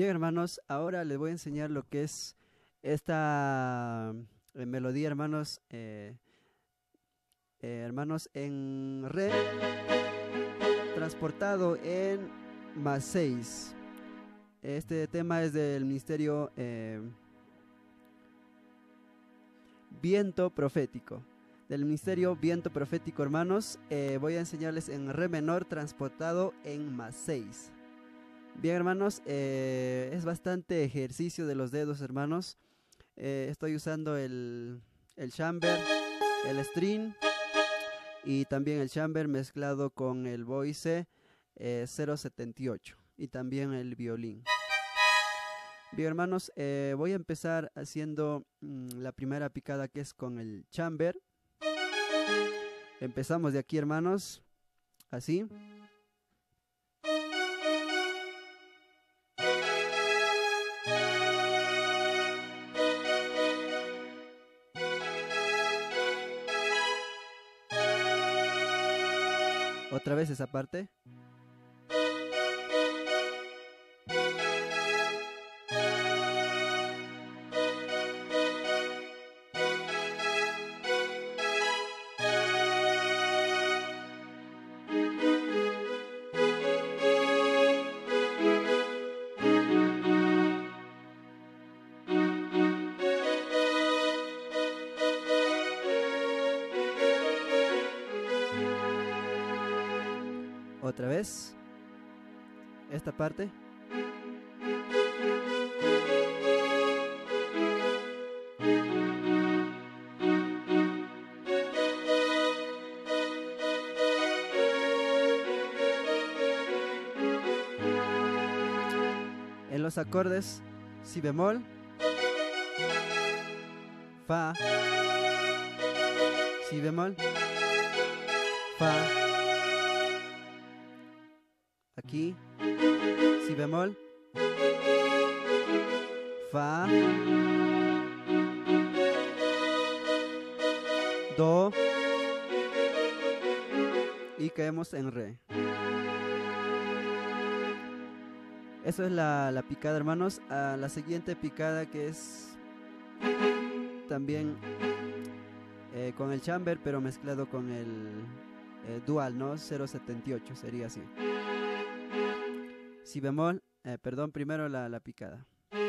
Bien, hermanos, ahora les voy a enseñar lo que es esta melodía, hermanos, hermanos, en re transportado en más 6. Este tema es del ministerio Viento Profético. Del ministerio Viento Profético, hermanos, voy a enseñarles en re menor transportado en más 6. Bien, hermanos, es bastante ejercicio de los dedos, hermanos. Estoy usando el chamber, el string y también el chamber mezclado con el voice 078 y también el violín. Bien, hermanos, voy a empezar haciendo la primera picada, que es con el chamber. Empezamos de aquí, hermanos, así. Otra vez esa parte. Otra vez esta parte. En los acordes si bemol, fa, si bemol, fa. Aquí, si bemol, fa, do y caemos en re. Eso es la picada, hermanos. La siguiente picada, que es también con el chamber, pero mezclado con el dual, ¿no? 078 sería así. Si bemol, perdón, primero la picada.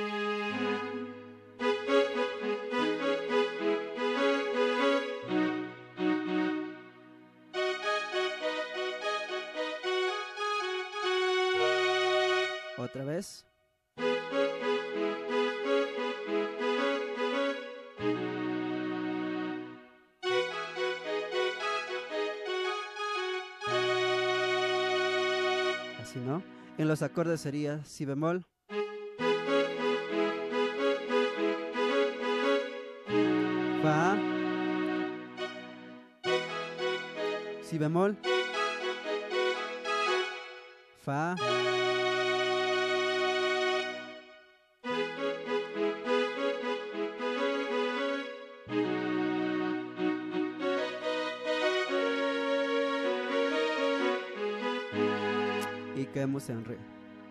Otra vez. Así, ¿no? En los acordes sería si bemol, fa, si bemol, fa, y caemos en re.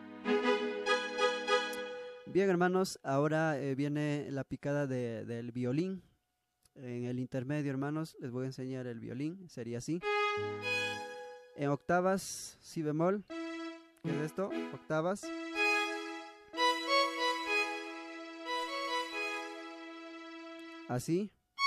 Bien, hermanos, ahora viene la picada del violín. En el intermedio, hermanos, les voy a enseñar el violín. Sería así. En octavas, si bemol. ¿Qué es esto? Octavas. Así.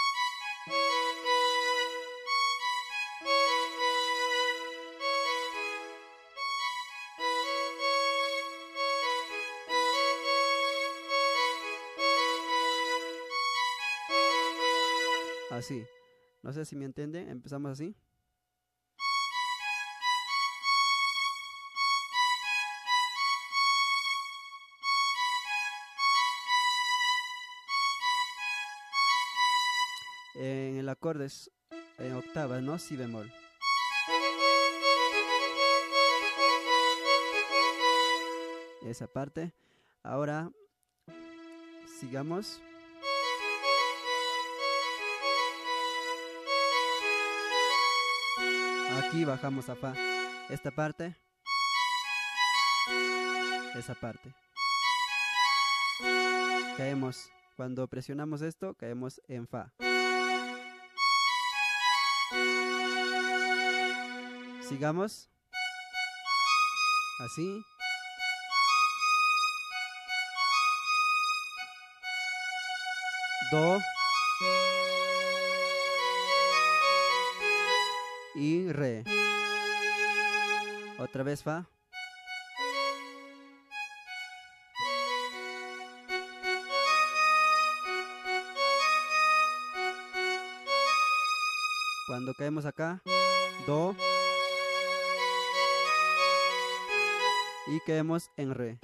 Así. No sé si me entienden. Empezamos así. En el acorde es en octavas, ¿no? Si bemol. Esa parte. Ahora sigamos. Aquí bajamos a fa. Esta parte. Esa parte. caemos. Cuando presionamos esto, caemos en fa. Sigamos. Así. Do. Y re. Otra vez fa. Cuando caemos acá, do. Y caemos en re.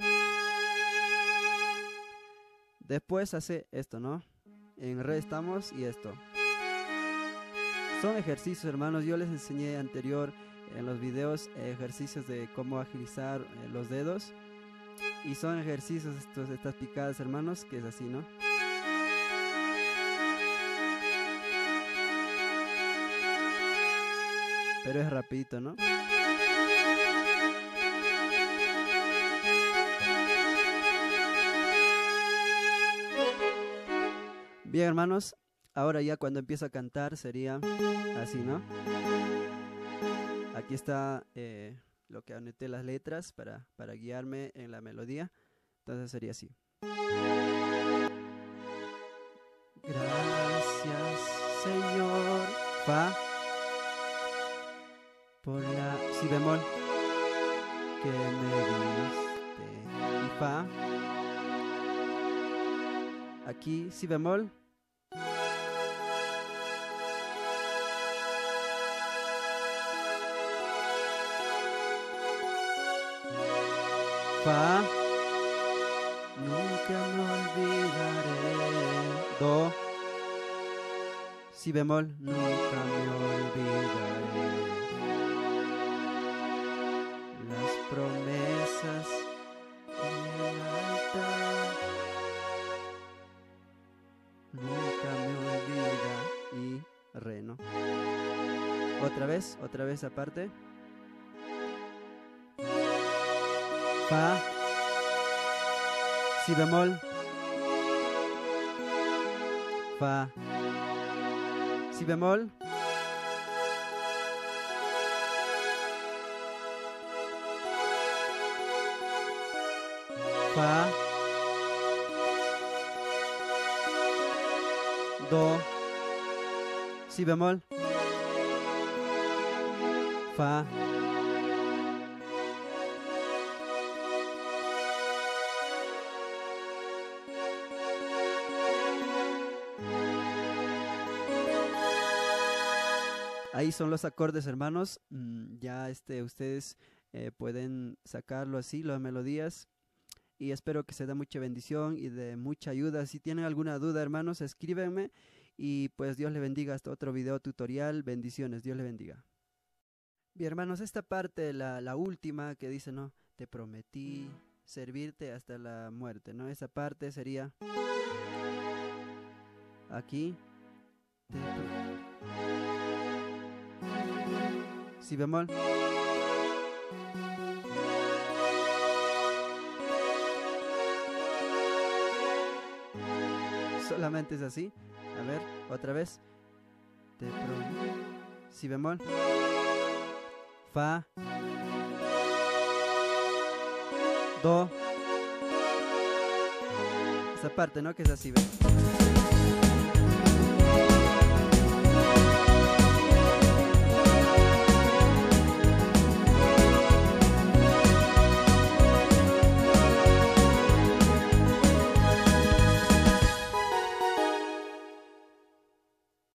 Después hace esto, ¿no? En re estamos y esto. Son ejercicios, hermanos. Yo les enseñé anterior en los videos ejercicios de cómo agilizar los dedos. Y son ejercicios estas picadas, hermanos, que es así, ¿no? Pero es rapidito, ¿no? Bien, hermanos, ahora ya cuando empiezo a cantar sería así, ¿no? Aquí está lo que anoté las letras para guiarme en la melodía. Entonces sería así. Gracias, Señor, fa, por la si bemol que me diste. Y fa. Aquí si bemol. Fa, nunca me olvidaré. Do, si bemol, nunca me olvidaré. Las promesas en el altar, nunca me olvida. Y re, ¿no? Otra vez aparte. Fa, si bemol, fa, si bemol, fa, do, si bemol, fa. Ahí son los acordes, hermanos. Ya ustedes pueden sacarlo así, las melodías. Y espero que se dé mucha bendición y de mucha ayuda. Si tienen alguna duda, hermanos, escríbenme. Y pues Dios les bendiga hasta otro video tutorial. Bendiciones, Dios les bendiga. Bien, hermanos, esta parte, la última que dice, ¿no? Te prometí servirte hasta la muerte, ¿no? Esa parte sería aquí. Si bemol. Solamente es así. A ver, otra vez. Si bemol. Fa. Do. Esa parte, ¿no? Que es así, ¿ves?